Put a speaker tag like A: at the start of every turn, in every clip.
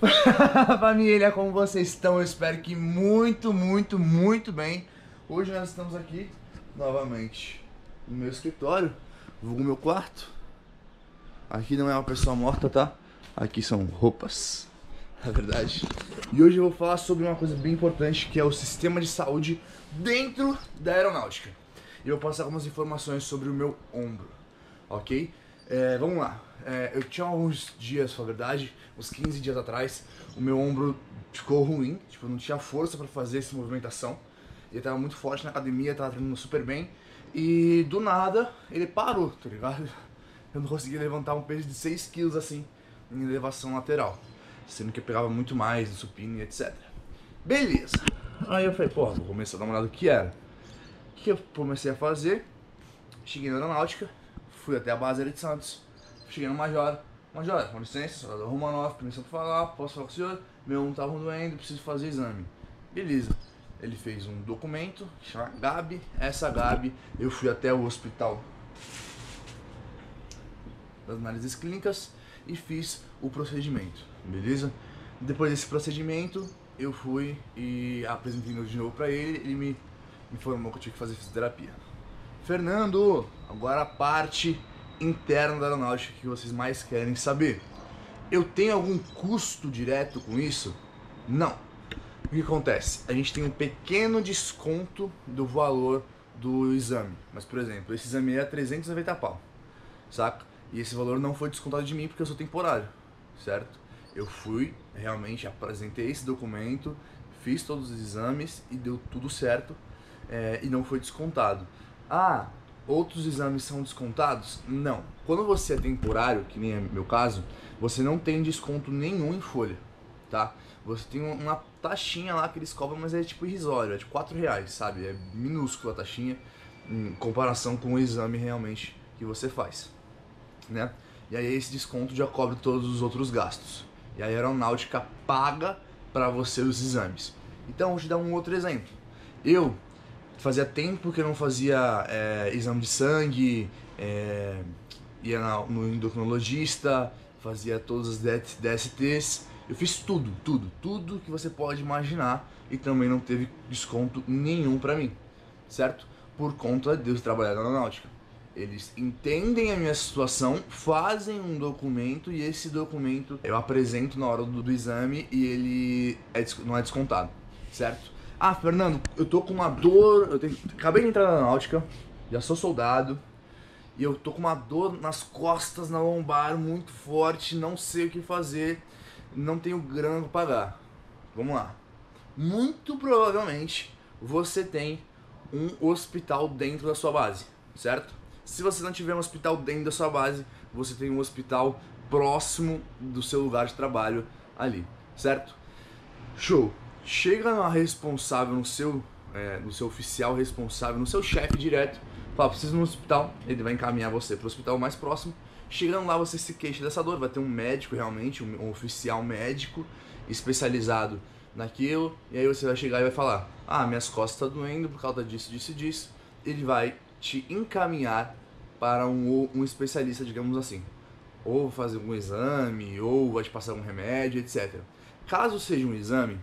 A: Família, como vocês estão? Eu espero que muito bem. Hoje nós estamos aqui novamente no meu escritório, vulgo meu quarto. Aqui não é uma pessoa morta, tá? Aqui são roupas, na verdade. E hoje eu vou falar sobre uma coisa bem importante, que é o sistema de saúde dentro da aeronáutica. E eu vou passar algumas informações sobre o meu ombro, ok? Vamos lá. Eu tinha alguns dias, na verdade, uns 15 dias atrás, o meu ombro ficou ruim, tipo, eu não tinha força pra fazer essa movimentação. Ele tava muito forte na academia, tava treinando super bem. E do nada, ele parou, tá ligado? Eu não conseguia levantar um peso de 6 quilos assim, em elevação lateral. Sendo que eu pegava muito mais no supino e etc. Beleza. Aí eu falei, porra, vou começar a dar uma olhada o que era. O que eu comecei a fazer? Cheguei na aeronáutica, fui até a base de Santos, cheguei no Major. Major, com licença, soldador Romanov, permissão pra falar, posso falar com o senhor? Meu ombro tá doendo, preciso fazer exame. Beleza. Ele fez um documento, chama Gabi. Essa Gabi, eu fui até o hospital das análises clínicas e fiz o procedimento, beleza? Depois desse procedimento, eu fui e apresentei de novo pra ele, ele me informou que eu tinha que fazer fisioterapia. Fernando, agora a parte interna da aeronáutica que vocês mais querem saber. Eu tenho algum custo direto com isso? Não. O que acontece? A gente tem um pequeno desconto do valor do exame. Mas, por exemplo, esse exame é 390 pau, saca? E esse valor não foi descontado de mim porque eu sou temporário, certo? Eu fui, realmente apresentei esse documento, fiz todos os exames e deu tudo certo, e não foi descontado. Ah, outros exames são descontados? Não. Quando você é temporário, que nem é meu caso, você não tem desconto nenhum em folha, tá? Você tem uma taxinha lá que eles cobram, mas é tipo irrisório, é de 4 reais, sabe? É minúscula a taxinha em comparação com o exame realmente que você faz, né? E aí esse desconto já cobre todos os outros gastos. E a aeronáutica paga para você os exames. Então, vou te dar um outro exemplo. Eu fazia tempo que eu não fazia exame de sangue, ia no endocrinologista, fazia todos os DSTs. Eu fiz tudo que você pode imaginar e também não teve desconto nenhum pra mim, certo? Por conta de eu trabalhar na aeronáutica. Eles entendem a minha situação, fazem um documento e esse documento eu apresento na hora do exame e ele não é descontado, certo? Ah, Fernando, eu tô com uma dor, acabei de entrar na aeronáutica, já sou soldado e eu tô com uma dor nas costas, na lombar muito forte, não sei o que fazer, não tenho grana pra pagar. Vamos lá. Muito provavelmente você tem um hospital dentro da sua base, certo? Se você não tiver um hospital dentro da sua base, você tem um hospital próximo do seu lugar de trabalho ali, certo? Show! Chega na responsável, no seu oficial responsável, no seu chefe direto, fala, preciso no hospital, ele vai encaminhar você para o hospital mais próximo. Chegando lá, você se queixa dessa dor, vai ter um médico realmente, um oficial médico especializado naquilo, e aí você vai chegar e vai falar, ah, minhas costas estão doendo por causa disso, disso e disso. Ele vai te encaminhar para um especialista, digamos assim. Ou fazer um exame, ou vai te passar um remédio, etc. Caso seja um exame,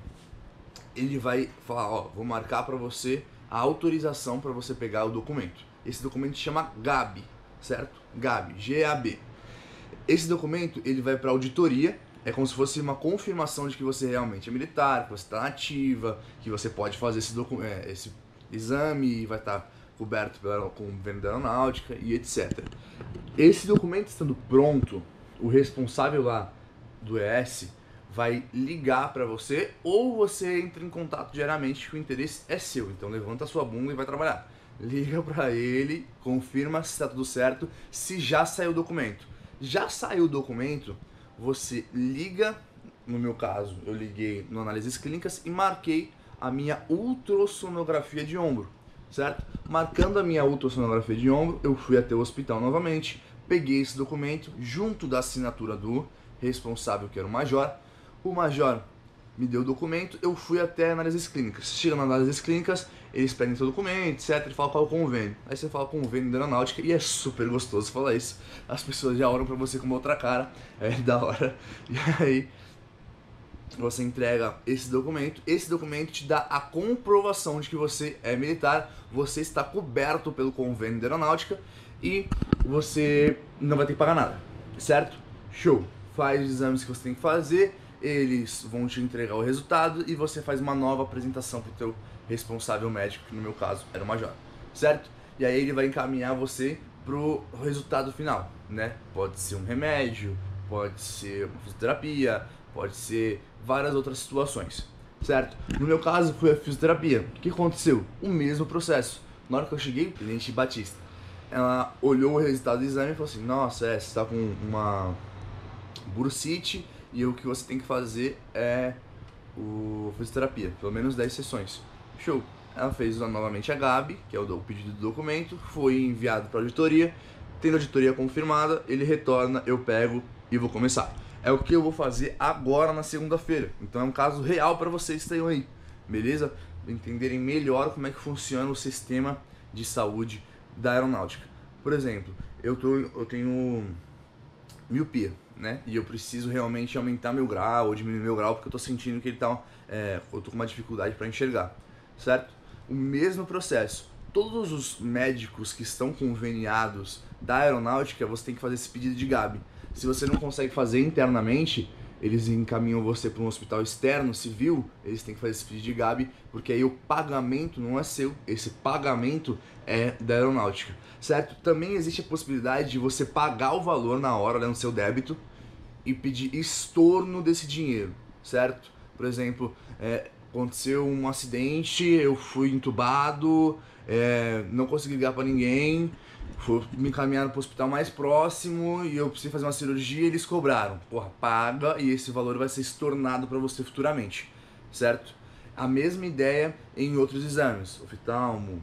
A: ele vai falar, ó, vou marcar para você a autorização para você pegar o documento. Esse documento se chama GAB, certo? GAB, G-A-B. Esse documento, ele vai para auditoria, é como se fosse uma confirmação de que você realmente é militar, que você está nativa, que você pode fazer esse exame e vai estar coberto com o governo da aeronáutica e etc. Esse documento estando pronto, o responsável lá do ES vai ligar para você ou você entra em contato diariamente que o interesse é seu. Então levanta a sua bunda e vai trabalhar. Liga para ele, confirma se está tudo certo, se já saiu o documento. Já saiu o documento, você liga, no meu caso, eu liguei no Análises Clínicas e marquei a minha ultrassonografia de ombro, certo? Marcando a minha ultrassonografia de ombro, eu fui até o hospital novamente, peguei esse documento junto da assinatura do responsável, que era o major. O major me deu o documento, eu fui até análises clínicas. Chega na análises clínicas, eles pedem seu documento, etc, e falam qual é o convênio. Aí você fala convênio da aeronáutica e é super gostoso falar isso. As pessoas já olham pra você com uma outra cara, é da hora. E aí você entrega esse documento te dá a comprovação de que você é militar, você está coberto pelo convênio da aeronáutica e você não vai ter que pagar nada, certo? Show! Faz os exames que você tem que fazer, eles vão te entregar o resultado e você faz uma nova apresentação para o teu responsável médico, que no meu caso era o major, certo? E aí ele vai encaminhar você pro resultado final, né? Pode ser um remédio, pode ser uma fisioterapia, pode ser várias outras situações, certo? No meu caso foi a fisioterapia. O que aconteceu? O mesmo processo. Na hora que eu cheguei, a Tenente Batista, ela olhou o resultado do exame e falou assim: nossa, você está com uma bursite e o que você tem que fazer é o fisioterapia, pelo menos 10 sessões. Show! Ela fez novamente a Gabi, que é o pedido do documento, foi enviado para a auditoria, tendo a auditoria confirmada, ele retorna, eu pego e vou começar. É o que eu vou fazer agora na segunda-feira, então é um caso real para vocês que estão aí, beleza? Entenderem melhor como é que funciona o sistema de saúde da aeronáutica. Por exemplo, eu tenho miopia, né? E eu preciso realmente aumentar meu grau ou diminuir meu grau porque eu tô sentindo que ele tá, eu tô com uma dificuldade para enxergar, certo? O mesmo processo. Todos os médicos que estão conveniados da aeronáutica, você tem que fazer esse pedido de Gabi. Se você não consegue fazer internamente, eles encaminham você para um hospital externo, civil, eles têm que fazer esse pedido de Gabi, porque aí o pagamento não é seu, esse pagamento é da aeronáutica, certo? Também existe a possibilidade de você pagar o valor na hora, né, no seu débito, e pedir estorno desse dinheiro, certo? Por exemplo, aconteceu um acidente, eu fui entubado, não consegui ligar para ninguém, me encaminharam para o hospital mais próximo e eu precisei fazer uma cirurgia e eles cobraram. Porra, paga e esse valor vai ser estornado para você futuramente, certo? A mesma ideia em outros exames, oftalmo,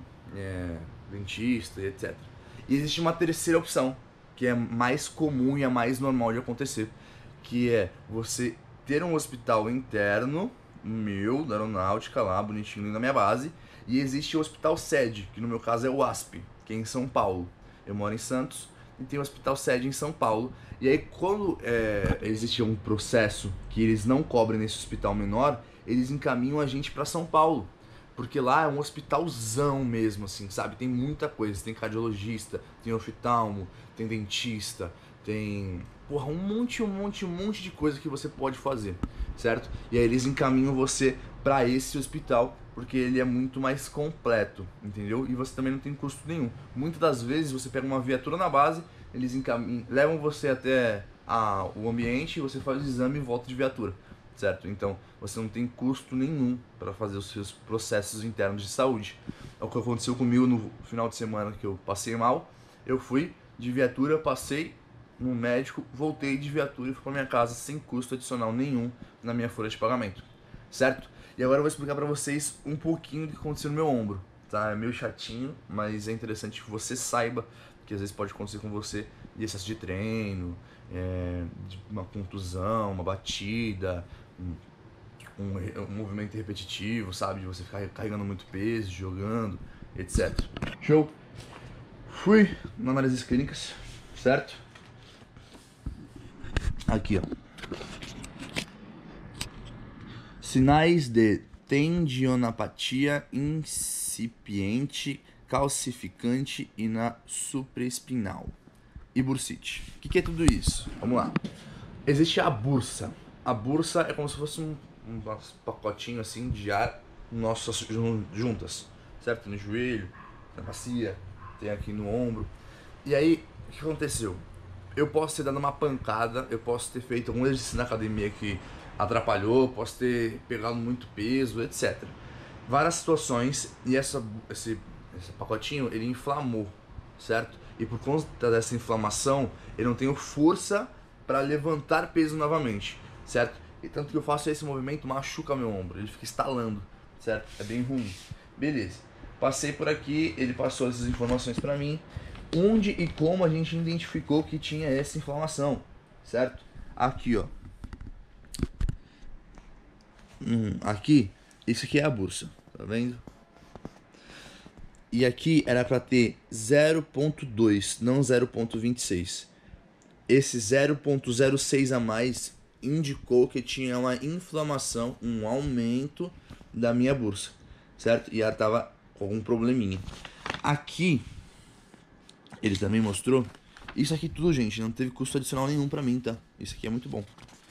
A: dentista e etc. E existe uma terceira opção, que é mais comum e a mais normal de acontecer, que é você ter um hospital interno, meu, da aeronáutica lá, bonitinho na minha base, e existe o hospital sede, que no meu caso é o ASP, que é em São Paulo. Eu moro em Santos e tem um hospital sede em São Paulo. E aí quando existe um processo que eles não cobrem nesse hospital menor, eles encaminham a gente para São Paulo. Porque lá é um hospitalzão mesmo, assim, sabe? Tem muita coisa. Tem cardiologista, tem oftalmo, tem dentista, tem... Porra, um monte de coisa que você pode fazer, certo? E aí eles encaminham você para esse hospital, porque ele é muito mais completo, entendeu? E você também não tem custo nenhum. Muitas das vezes você pega uma viatura na base, eles levam você até o ambiente, você faz o exame e volta de viatura, certo? Então você não tem custo nenhum para fazer os seus processos internos de saúde. É o que aconteceu comigo no final de semana que eu passei mal. Eu fui de viatura, passei no médico, voltei de viatura e fui para minha casa sem custo adicional nenhum na minha folha de pagamento, certo? E agora eu vou explicar para vocês um pouquinho do que aconteceu no meu ombro, tá? É meio chatinho, mas é interessante que você saiba que às vezes pode acontecer com você de excesso de treino, de uma contusão, uma batida, um movimento repetitivo, sabe? De você ficar carregando muito peso, jogando, etc. Show? Fui na análises clínicas, certo? Aqui, ó. Sinais de tendinopatia incipiente, calcificante e na supraespinal. E bursite. O que é tudo isso? Vamos lá. Existe a bursa. A bursa é como se fosse um pacotinho assim de ar nossas juntas, certo? No joelho, na bacia, tem aqui no ombro. E aí, o que aconteceu? Eu posso ter dado uma pancada, eu posso ter feito algum exercício na academia que atrapalhou, posso ter pegado muito peso, etc. Várias situações, e esse pacotinho, ele inflamou, certo? E por conta dessa inflamação, eu não tenho força para levantar peso novamente, certo? E tanto que eu faço esse movimento, machuca meu ombro, ele fica estalando, certo? É bem ruim. Beleza. Passei por aqui, ele passou essas informações para mim, onde e como a gente identificou que tinha essa inflamação, certo? Aqui, ó. Aqui, isso aqui é a bursa, tá vendo? E aqui era para ter 0.2, não 0.26. Esse 0.06 a mais indicou que tinha uma inflamação, um aumento da minha bursa, certo? E ela tava com algum probleminha. Aqui, ele também mostrou, isso aqui tudo, gente, não teve custo adicional nenhum pra mim, tá? Isso aqui é muito bom.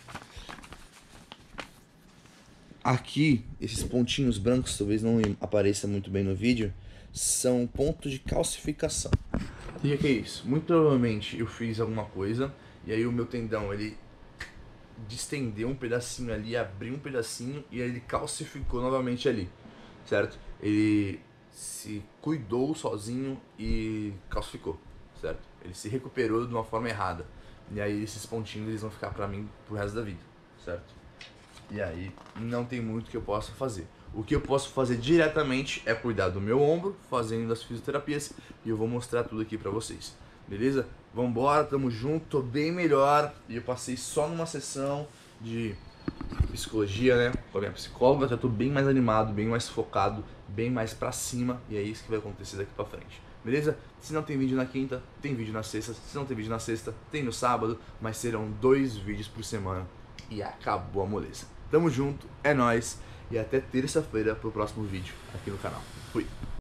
A: Aqui, esses pontinhos brancos, talvez não apareça muito bem no vídeo, são pontos de calcificação. O que é isso? Muito provavelmente eu fiz alguma coisa e aí o meu tendão, ele distendeu um pedacinho ali, abriu um pedacinho e aí ele calcificou novamente ali, certo? Ele se cuidou sozinho e calcificou, certo? Ele se recuperou de uma forma errada. E aí esses pontinhos eles vão ficar pra mim pro resto da vida, certo? E aí não tem muito que eu possa fazer. O que eu posso fazer diretamente é cuidar do meu ombro, fazendo as fisioterapias, e eu vou mostrar tudo aqui pra vocês. Beleza? Vambora, tamo junto, tô bem melhor. E eu passei só numa sessão de psicologia, né? Com a minha psicóloga, já tô bem mais animado, bem mais focado, bem mais pra cima. E é isso que vai acontecer daqui pra frente. Beleza? Se não tem vídeo na quinta, tem vídeo na sexta. Se não tem vídeo na sexta, tem no sábado. Mas serão 2 vídeos por semana. E acabou a moleza. Tamo junto, é nóis. E até terça-feira pro próximo vídeo aqui no canal. Fui!